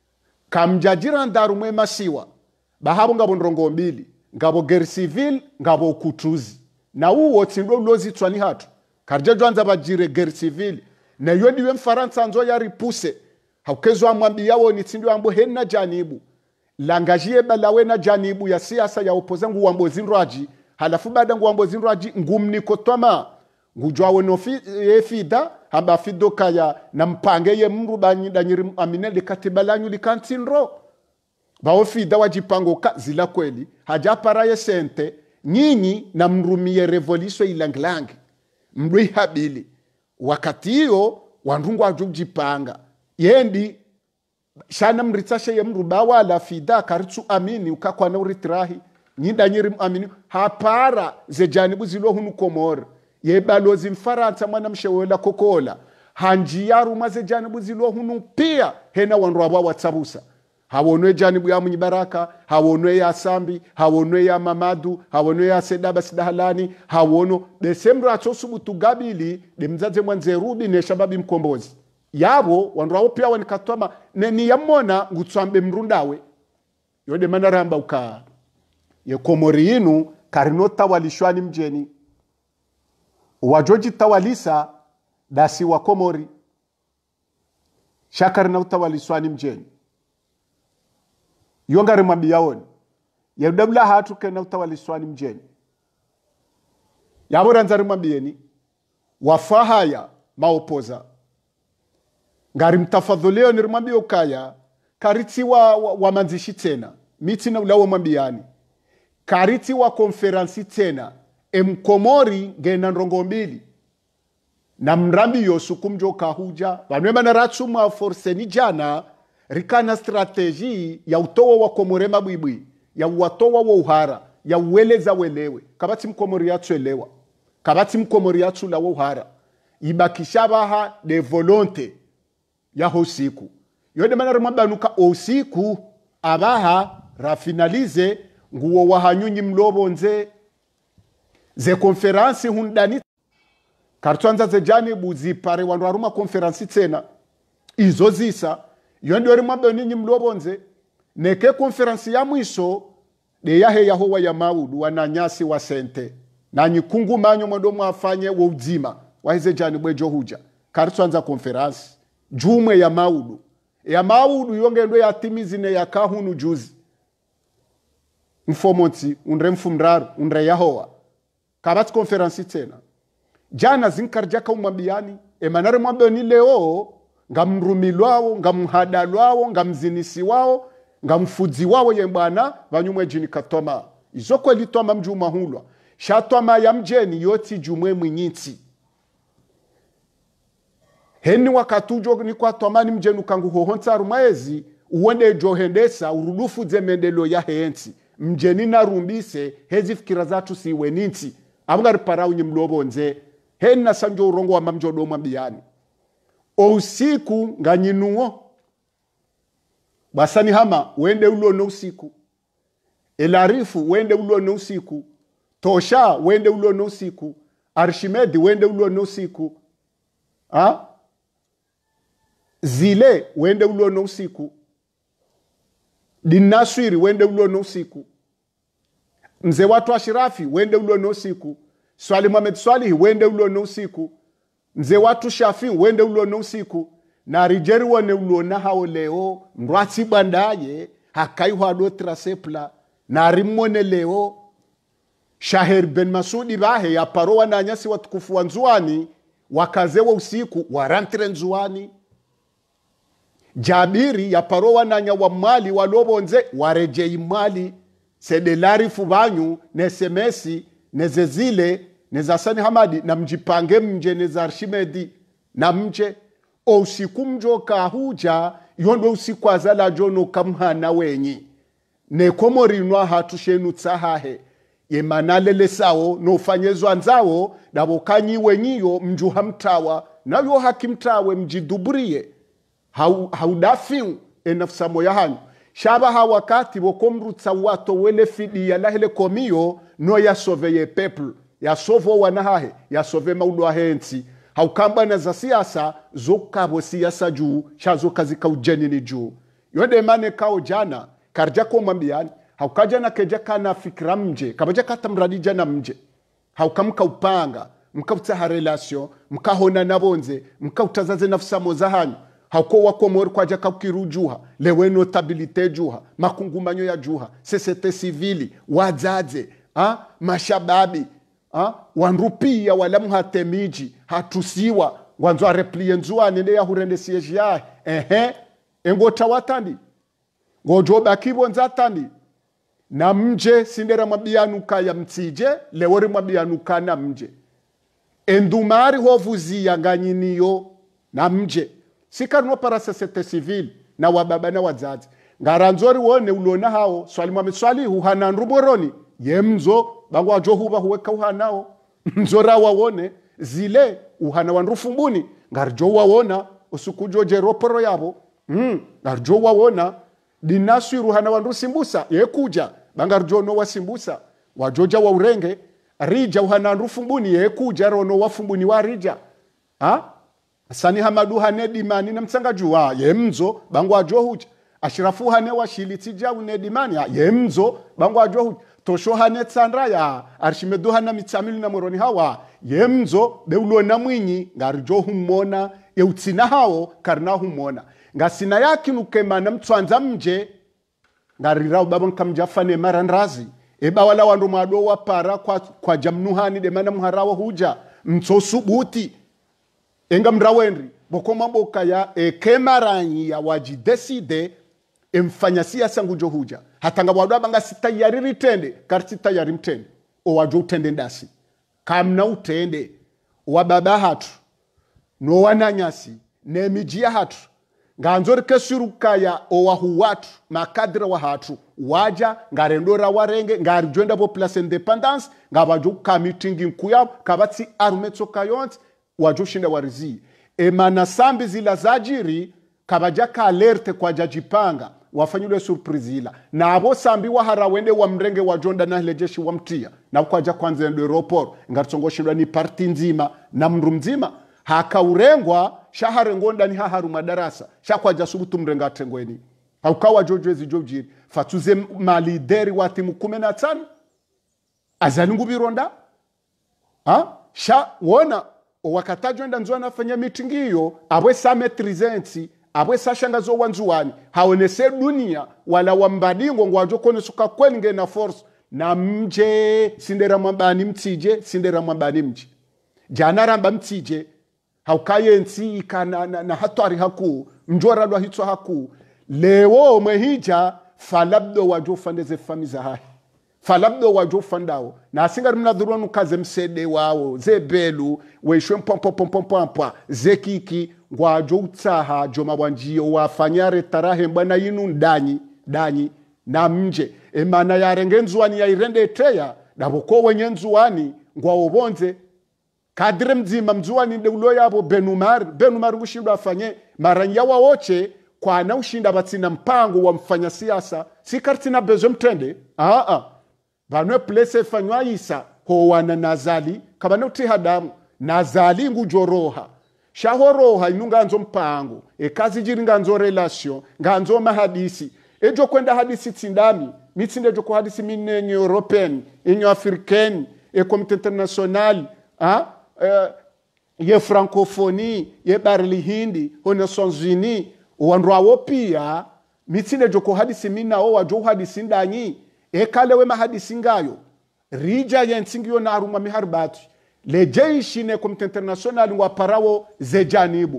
kamjajira ndarumwe masiwa bahabo ngabo ndrongo mbili ngabo guerre civile ngabo ukutuzi na uwo tindo lozi twani hatu karja jwanza bajire guerre civile na yodi we Mfaransa nzo ya ripuse haukezo amwambi yawo ni tindo ambo henna janibu langajie balawe na janibu ya siasa ya opozangu wambo zinraji halafu bada ngu wambo zinraji ngumni kotoma ngujwawe no fi efida hamba fido kaya na mpange ye mru banyi danyiri amine likatiba lanyu likantinro bawo fida wajipango ka zila kweli haja para ye sente nyinyi na mrumie revolution ilanglang mrui habili wakati hiyo wandungu wajujipanga yendi shana mritsashe ye mruba wala fida karitsu amini ukakwa na uritrahi nyinda nyiri amini hapara ze janibu zilo hunu komor ye balozi Mfaransa mwana mshewela kokola hanji yaru maze janibu zilo hunu pia hena wanrwa watsabusa hawonwe janibu ya Munyibaraka hawonwe ya Sambi hawonwe ya Mamadu hawonwe ya Sedaba Sidahalani hawono desemro atosubutu gabili demzaze mwanzerubi ne shababi mkombozi yabo wanrwa pia wanikatoma ne ni yamona ngutswambe mrundawe yode manaramba uka ye komori yinu karinota walishwani mjeni wajoji tawalisa dasi wa komori shakari na utawaliswani mjeni yongari mwambi yaoni ya udabla hatu ke na utawaliswani mjeni ya moranzari mwambi yeni wafahaya maopoza ngari mtafadholeo nirumwambi ukaya kariti wa, wa, wa manzishi tena miti na ulawo mwambi yani kariti wa konferansi tena emkomori ngena ndrongo mbili na mrambi yosu kumjo kahuja vanwema na ratsuma force ni jana rikana strategy ya utowa wa komore mabwibwi ya watowa wa uhara ya uweleza welewe kabati mkomori yatsuelewa kabati mkomori yatsula wa uhara ibakishabaha de volonté ya hosiku yode mana rumbanuka osiku abaha rafinalize nguwo wahanyunyi mlobonze ze konferansi hundani kartuanza ze janibu zipare wandu waruma konferansi tena izo zisa yondi wari mwambe ninyi mlobonze neke konferansi ya mwiso de yahe yahowa ya maudu wananyasi wa sente na nyikungu manyo mwendo mwafanye wa uzima wahize janibu ejo huja kartuanza konferansi jumwe ya maudu ya maudu yonge ndo ya timizine ya kahunu juzi mfomoti unre mfumraru unre yahowa kabati konferansi tena jana zinkarjaka umwambiani emanare mwambe ni leo ngamrumilwao ngamhadalwao ngamzinisi wao ngamfudzi wao yembana banyumwe jini katoma izoko litoma mjuma hulwa shatoma ya mjeni yoti jumwe mwinyiti heni wakatujo ni kwa tomani mjenu kangu hohonta rumaezi uwende johendesa urudufu zemendelo ya heensi mjeni na rumbise hezi fikira zatu siwe ninti amgari parau nyimlobonze heni na sanjo urongo wa mamjodo mwambiani o usiku nganyinuo basani hama wende ulo no usiku elarifu wende ulo no usiku tosha wende ulo no usiku arshimedi wende ulo no usiku ha zile wende ulo no usiku dinaswiri wende ulo no usiku mzee watu ashirafi wende ulo no usiku, Swali Mohamed Swalih wende ulo no usiku, mzee watu Shafi wende ulo no usiku, na rijeri wane ulo na hao leo mrati bandaye hakai hado trasepla na rimone leo Shahir Ben Masudi bahe ya paroa na nyasi watukufu wa Nzuani wakazewa usiku warantre Nzuani. Jabiri ya paroa na nyawa mali walobonze warejei mali sedelari fubanyu ne semesi ne zezile ne zasani hamadi na mjipange mje ne zarshimedi na mje o usiku mjoka huja yondo usiku azala jono kamhana wenyi ne komorinwa hatushenu tsahahe ye manalele sao no fanyezo anzao dabo kanyi wenyiyo mjuha mtawa na yo hakimtawe mjidubriye haudafiu enafsa moya hanyu shaba ha wakati bokomrutsa wato wele fidi ya lahele komiyo no ya soveye people ya sovo wanahahe ya sove maudu ahensi haukamba na za siasa zokabo siasa juu shazo kazi ka ujeni ni juu yode mane kao jana karjako mambiani haukaja na keja kana fikra mje kabaja kata mradi jana mje haukamka upanga mkautaha relasyon mkahona nabonze mkautazaze nafsa mozahanyu hauko wako mori kwa jaka ukirujuha lewe notabilite juha makungumanyo ya juha sesete sivili wazaze ha? Mashababi ha? Wanrupia wala mhatemiji hatusiwa wanzo replie nzua nende ya hurende siyeji ya ehe engo tawatandi ngojoba kibo nzatandi na mje sindera mabianuka ya mtije lewori mabianuka na mje endumari hovuzi ya nganyiniyo na mje sikarno para sesete civil na wababa na wazazi ngaranzori wone ulona hao Swali Mohamed Swalih uhana nruboroni yemzo bangwa johuba huweka uhanao mzora wawone zile uhana wanrufumbuni ngarjo wawona usukujo jeroporo yabo mm ngarjo wawona dinaswi ruhana wanrusimbusa yekuja bangarjo no wasimbusa wajoja wa urenge rija uhana nrufumbuni yekuja rono wafumbuni warija ha Sani Hamadu hane dimani na msanga juwa yemzo bangwa johuja ashirafu hane washilitija unedimani yemzo bangwa johuja tosho hane tsandra ya arshimedu hana mitsamili na moroni hawa yemzo deulo na mwinyi ngarjo humona yeutsina hao karna humona ngasina yaki nukema na mtwanza mje ngarirao babon kamjafane maranrazi eba wala wandu mado wa para kwa, kwa jamnuhani demana mharawa huja mtsosubuti enga mrawenri bokoma boka ya e kemaranyi ya wajideside emfanya siasa ngujo huja hatanga wadwa banga sitayari ritende karti tayari mtende o wajo utende ndasi kamna utende wa baba hatu no wananyasi ne mijia hatu nganzori kesuruka ya o wahu watu makadra wa hatu waja ngarendora warenge ngarjwenda bo place independence ngabajo ka meeting nkuya kabatsi arumetso kayont wajo shinda warizi e manasambi zila zajiri kabaja ka alerte kwa jajipanga wafanyule surprise ila na abo sambi wa harawende wa mrenge wa jonda na lejeshi wa mtia na kwaja kwanza ndo aeroport ngatsongo shindwa ni parti nzima na mndu mzima haka urengwa shahare ngonda ni haharu madarasa shakwaja subutu mrenga tengweni haukawa jojezi jojiri fatuze malideri wa timu kumi na tano azalingu bironda ha sha wona wakatajo nda nzwana fanya meeting hiyo abwe sametrizensi abwe sashangazo wanzuani haonese dunia wala wambadingo ngwajo kone suka kwenge na force na mje sindera mambani mtije sindera mambani mji jana ramba mtije haukaye nsi kana na, na hatwari haku mjora dwa hitso haku lewo mehija falabdo wajo fandeze famiza hai falabdo wajo fandao na singar mnadhuronu kaze msede wao zebelu weishwe mpompo pompo pompo zekiki wajo utaha joma wanjio wafanyare tarahe mbana yinu ndanyi danyi na mje emana ya rengenzuani ya irende treya daboko wenye nzuani ngwa obonze kadre mzima mzuani ndeulo yabo benumar benumar ushinda afanye maranya waoche kwa na ushinda batsina mpango wa mfanya siasa si kartina bezo mtende a a banwe place fanywa isa ho wana nazali kabane utihadamu nazali ngujoroha shahoroha inunga nzo mpango e kazi jiri nganzo relation nganzo mahadisi ejo kwenda hadisi tsindami mitsinde joko hadisi minne ni européenne union africaine et comité international hein euh, ye francophonie ye barli hindi aux Nations Unies wanrwa wopia mitsinde joko hadisi minna o wajo hadisi ndanyi e kale we mahadisi ngayo rija yensingiyo na aruma miharbatu le jeishi ne comité international ngwa parawo zejanibu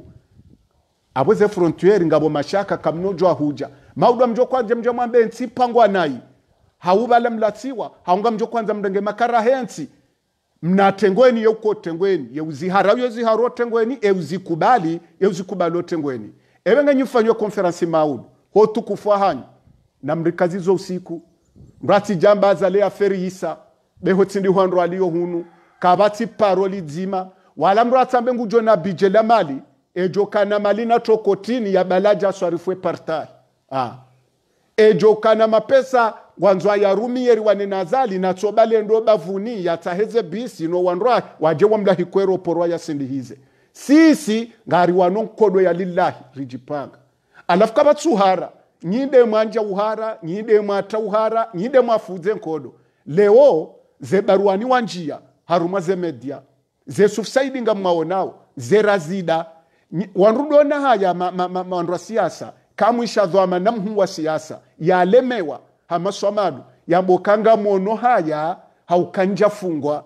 abo ze frontiere ngabo mashaka kamnojo huja maudo mjo kwanza mjo mwambe nsi pangwa nai haubala mlatiwa haunga mjo kwanza mdenge makara hensi mnatengweni yuko tengweni yeuzihara yeziharo tengweni euzikubali euzikubalo tengweni ewe nganyifanywe conference maudo ho tukufwa hanyu na mrikazizo usiku mrati jamba za le aferi isa beho tsindi hwandro aliyo hunu kabati paroli dzima wala mrata mbengu jona bijela mali ejokana malina trokotini ya balaja swarifwe partai ah ejokana mapesa wanzwa ya rumi yeri wanenazali na tsobale ndo bavuni ya taheze bisi no wanrwa waje wa mlahikwero porwa ya sindihize sisi ngari wanonkodo ya lillahi rijipanga alafu kaba tsuhara nyinde mwanja uhara nyinde mwata uhara nyinde mwafuze nkodo leo ze baruani wanjia haruma ze media ze sufsaidi nga mwaonao ze razida wanrudona haya ma, ma, ma, ma, ma siasa kamwisha dhwama na mhu wa siasa ya lemewa hamaswamadu ya bokanga mono haya haukanja fungwa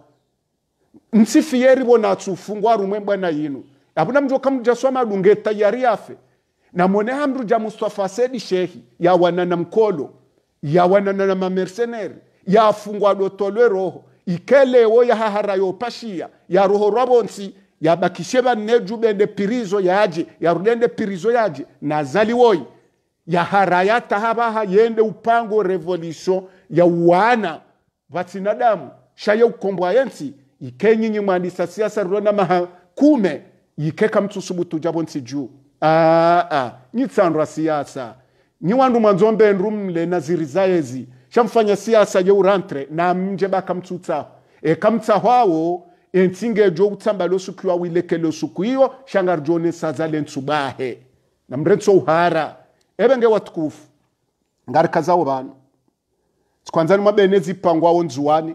msifieri bona tsufungwa rumwembwa na yinu abuna mjo kamja swamadu ngeta yari afe na mwone hamdu ja Mustafa Sedi Shehi ya wanana mkolo ya wanana na mamercenari ya fungwa dotolwe roho ikelewo ya haharayo pashia ya roho rabonsi ya bakisheba nejubende pirizo yaje ya rudende pirizo yaje na zali woi ya harayata habaha yende upango revolution ya uwana vatinadamu shaya ukombwa yensi ikenyi nyimwandisa siasa rona maha kume ikeka mtusubutu jabonsi juu ah ah nitsandwa siasa ni wandu manzombe ndrumle na zirizaezi shamfanya siasa ye urantre na mje baka mtutsa e kamtsa hwao entsinge jo utsamba losukiwa wilekelo sukuyo shangar jone sazale ntsubahe na mrenso uhara ebenge watukufu ngari kazao bana kwanza ni mabenezi pangwa onzuani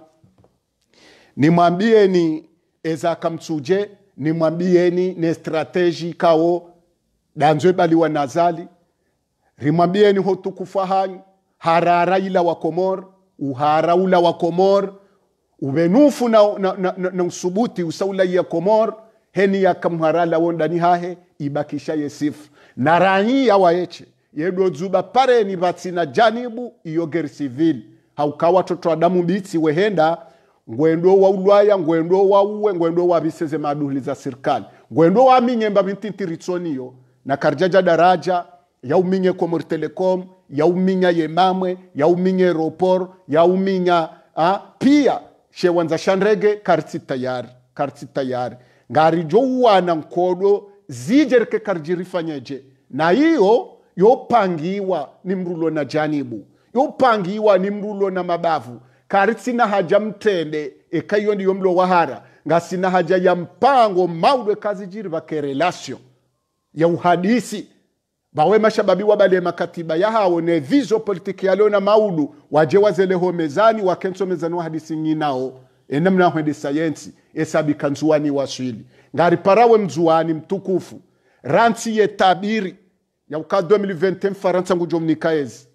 ni mwambieni eza kamtsuje ni mwambieni ne strategy kao danzwe bali wanazali rimwambieni hotukufa hanyu harara ila wa Komor uhara ula wa Komor ubenufu na, na, na, na, na usubuti usaula ya Komor heni ya kamharala wondani hahe ibakisha yesifu na ranyi ya waeche yedo zuba pare ni batina janibu iyo geri civil haukawa toto adamu biti wehenda ngwendo wa ulwaya ngwendo wa uwe ngwendo wa biseze maduhuli za serikali ngwendo wa minyemba bintintiritsoniyo na karjaja daraja ya uminye Komor Telecom ya uminya yemamwe ya uminye aeroport ya uminya ah, pia shewanza shandrege karti tayari karti tayari ngari jo wana nkodo zijerke karjirifanyeje na hiyo yopangiwa ni mrulo na janibu yopangiwa ni mrulo na mabavu karti na haja mtende ekayo ndi yomlo wahara ngasina haja ya mpango maudwe kazi jiri vake relation ya uhadisi bawe mashababi wabale makatiba ya hao ne vizo politiki ya leo na maudu waje wazeleho mezani wakenso mezani wa hadisi nyinao enamna hwende sayensi esabi kanzuani waswili ngari parawe mzuani mtukufu ransi ye tabiri ya uka deux mille vingt et un faransa ngujomnikaezi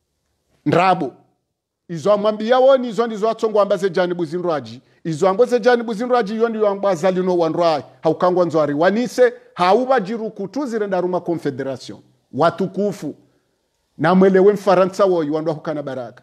ndrabo izo amwambia woni izo ndizo atongo ambaze jani buzinraji izo ambaze jani buzinraji yondi yambazali no wanrai haukangwa nzwari wanise hauba jiru kutuzi rendaruma confederation watukufu na mwelewe mfaransa woyi wandu hukana baraka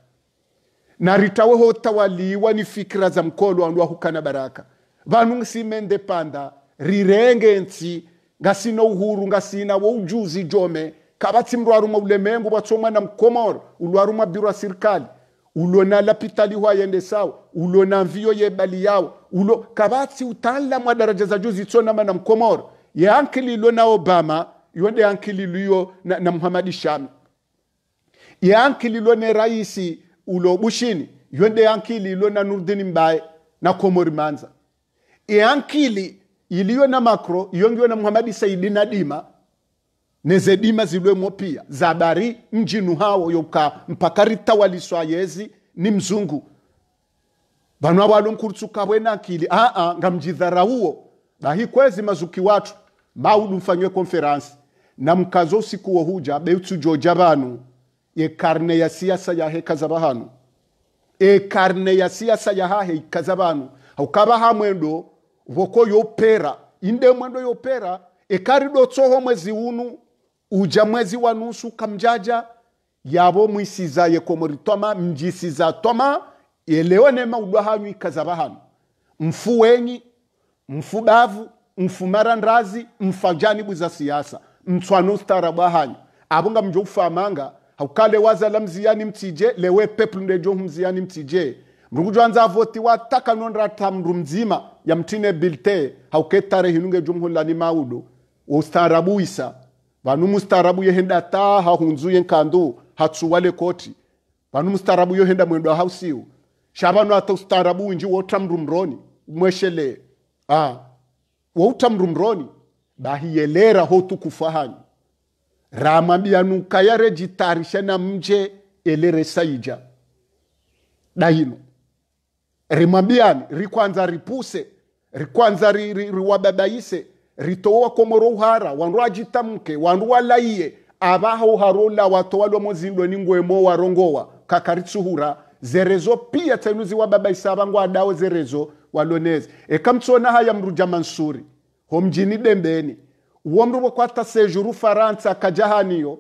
na ritawe hotawaliwa ni fikira za mkolo wandu hukana baraka vanu nsimende panda rirenge nsi ngasina uhuru ngasina wo ujuzi jome kabati mrwaruma ulemengu batsomwa na mkomoro ulwaruma biro serikali ulona lapitali huwa yende sawa ulona mvio yebali yao ulo kabati utala mwa daraja za juzi tsona na mkomoro ya ankili ilona Obama yonde ankili liyo na, na Muhammad Shami ya ankili ilona raisi ulo Bushini yonde ankili ilona Nurdin Mbaye na Komori Manza ya ankili iliyo na Macron yongiyo na Muhammad Saidi Nadima nezedima zilwe mopia zabari mjinu hao yoka mpakari tawaliswa yezi ni mzungu banu abalo nkurutsuka wena akili a a ngamjidhara huo bahi kwezi mazuki watu maudu mfanywe konferansi na mkazo siku wo huja Mitsoudjé banu ye karne ya siasa ya he kazabahanu e karne ya siasa ya hahe kazabanu haukaba ha mwendo voko yopera inde mwendo yopera e karido tsoho mwezi unu uja mwezi wa nusu kamjaja yabo mwisiza ye komoritoma mjisiza toma yeleone maudwa hanyu kazabahanu mfuwenyi mfubavu mfumarandrazi mfajani buza siasa mtswano staraba hanyu abunga mjo ufamanga haukale waza la mziyani Mitsoudjé lewe people ndejo mziyani Mitsoudjé mrungu jwanza voti wataka nondra tamru mzima ya mtine bilte hauketare hinunge jumhula ni maudo ustarabu isa vanu mustarabu yehenda ta hahunzu yenkandu hatsuwale koti vanu mustarabu yohenda mwendo hausiu shabanu ata ustarabu inji wotamru mroni mweshele ah wotamru mroni bahiyelera hotu kufahanyu ramambia kaya rejitarisha na mje elere saija daino rimambiani rikwanza ripuse rikwanza ri, ri, riwababaise ritowa komoro uhara wandu ajitamke wandu walaiye abaho harola watowalo mozindo ningwemo warongowa kakaritsuhura zerezo pia tenuzi wababaisa abangu adawe zerezo walonezi ekamtsona haya mruja Mansuri homjini dembeni uomru kwata sejuru Faransa kajahaniyo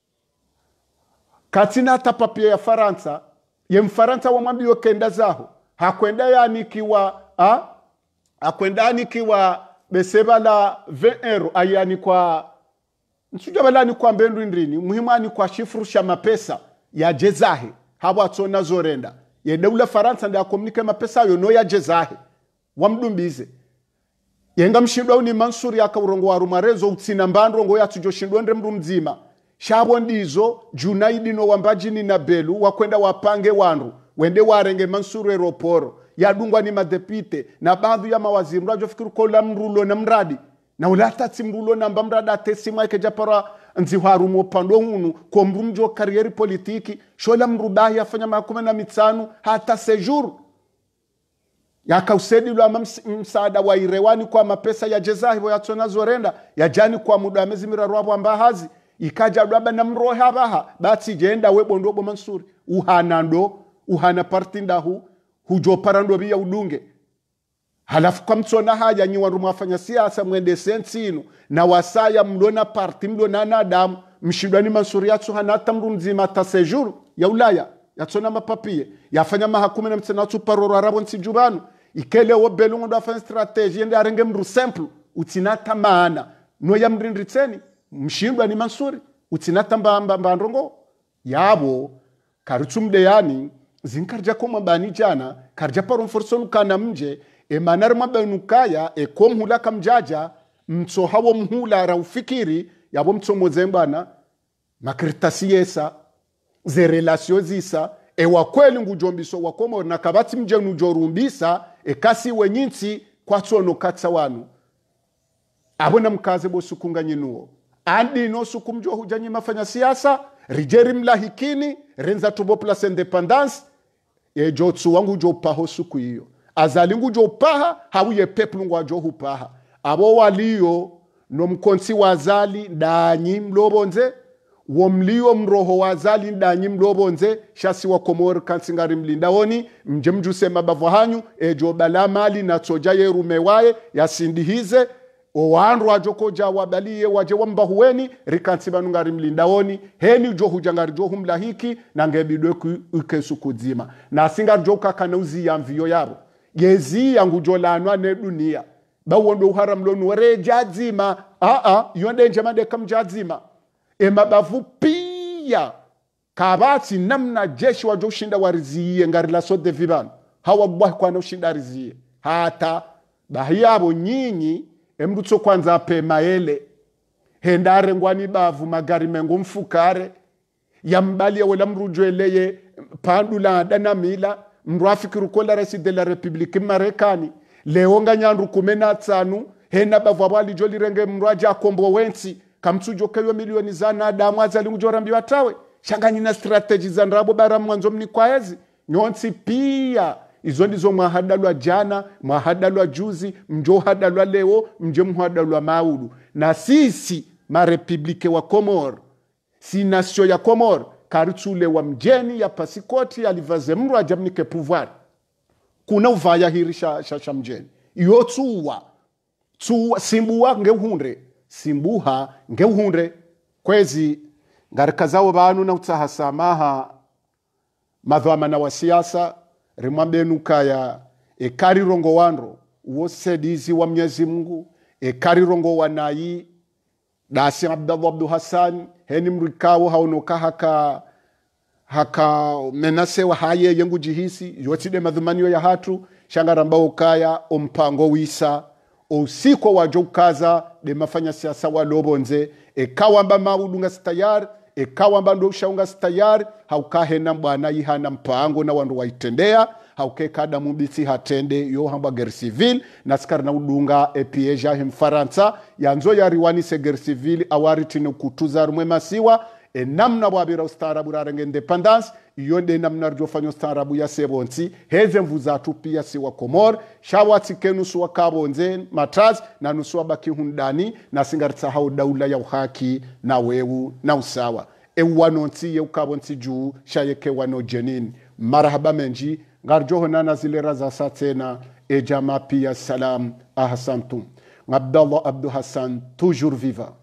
katina tapapia ya Faransa ye mfaransa wamwambi yokenda zaho hakwenda yanikiwa ha hakwenda yanikiwa beseba la vingt euro ayani kwa nsuja balani kwa mbendu ndrini muhimani kwa shifru sha mapesa ya jezahe hawa tsona zorenda ye dawla Faransa nda komunike mapesa yo no ya jezahe wamdumbize yenga mshindwa ni Mansuri akaurongo wa rumarezo utsina mbandrongo ya tujoshindwa ndre mru mzima shabo ndizo Junaidi no wambajini na Belu wakwenda wapange wandu wende warenge Mansuri aeroporo yadungwa ni madepite na baadhi ya mawaziri mrajo fikiru kola mrulo na mradi na ulata timrulo na mbamrada tesima ike japara nziharu mopando hunu kwa mrumjo karieri politiki shola mrubahi afanya makume na mitsanu hata sejuru yaka usedi lwa msaada wa irewani kwa mapesa ya jezahi wa yatsona zorenda ya jani kwa muda ya mezi miraru wabu ambahazi ikaja lwaba na mrohe abaha bati jenda webo ndobo Mansuri uhana ndo uhana partinda hu hujo parando biya udunge halafu kwa mtsona haja nyi wandu mwafanya siasa mwende sensinu na wasaya mlona parti mlona nadamu mshidwani Mansuri yatsu hanata mru mzima ta sejuru ya Ulaya yatsona mapapie yafanya mahakume na mtsena tu paroro arabo nsijubanu ikele wobelungu ndo afanya strategy ndi arenge mru simple utinata maana no ya mrindritseni mshindwa ni Mansuri utinata mbamba mbandrongo yabo karutsumde yani zinkarja koma bani jana karja paro forsonu kana mje e manar mabanukaya e komhula kamjaja mtso hawo mhula ra ufikiri yabo mtso mozembana makritasi yesa ze relations zisa e wakweli ngujombiso wakomo na kabati mje nujorumbisa e kasi wenyinti kwa tsono katsa wanu abona mkaze bosukunga nyinuo andi no sukumjo hujanyi mafanya siasa rijeri mlahikini renza tubo plus independence e jotsu wangu jo paho suku hiyo azalingu jo paha hawiye peplungu wajo hupaha abo waliyo no mkonsi wazali ndanyi mlobonze womliyo mroho wazali ndanyi mlobonze shasi wa komori kansingari mlindawoni mje mjuse mabavu hanyu ejo balamali na toja yerumewaye yasindihize owandu wajokoja wabaliye waje wambahuweni rikansiba ngari mlindawoni heni jo hujangari jo humlahiki na ngebidwe kukesu kuzima na singar jo kakana uzi ya mvio yabo yezi yangu jolanwa ne dunia bawondo uharam lonu ware jazima a a yonde njamade kam jazima e mabavu pia kabati namna jeshi wa joshinda wariziye ngari la sode viban hawa bwa kwa na ushinda riziye hata bahiyabo nyinyi emrutso kwanza pe maele hendare ngwani bavu magari mengo mfukare yambali ya wala mrujoeleye pandula dana mila mrafikiru kola resi de la republique Marekani leo nga nyandu kumena tsanu hena bavu abali joli renge mraja kombo wensi kamtsujo keyo milioni zana damu azali ujorambiwa tawe shangani na strategy za nrabo bara mwanzo mni kwa ezi nyonsi pia izo ndizo mwahadalwa jana, mwahadalwa juzi, mjo hadalwa leo, mjo mwahadalwa maudu. Na sisi marepublike wa Komor, si nasio ya Komor, karitsule wa mjeni ya pasikoti alivaze mru ajamnike pouvoir. Kuna uvaya hiri sha, sha, sha mjeni. Iyo tuwa, tuwa, simbuwa ngeuhunre, simbuha ngeuhunre. Kwezi, ngarikazao banu na utahasamaha madhuamana wa siasa, rimwambe nukaya ekari rongo wanro uosedizi wa Mwenyezi Mungu ekari rongo wanai dasi Abdallah Abdu Hassan heni mrikawo haunoka haka haka menase wa haye yengu jihisi yotide madhumanio ya hatu shangaramba ukaya ompango wisa usiko wajokaza de mafanya siasa wa lobonze ekawamba maudunga stayar ekawamba ndo ushaunga stayar haukahe na mbwana yihana mpango na wandu waitendea hauke kada mubisi hatende yo hamba guerre civile naskar na udunga epieja him Faransa yanzo ya riwani se guerre civile awari tinu kutuza rumwe masiwa e namna wabira ustarabu rarenge independence yonde namna rjofanyo ustarabu ya sebonsi heze mvuza tupia siwa Komor shawati kenusu wa kabonze matraz na nusu baki hundani na singaritsa hau daula ya uhaki na wewu na usawa e wanonti ye ukabonsi juu shayeke wano jenin marhaba menji ngarjoho nana zilera za satena e jama pia salam ahsantum Abdallah Abdu Hassan toujours vivant.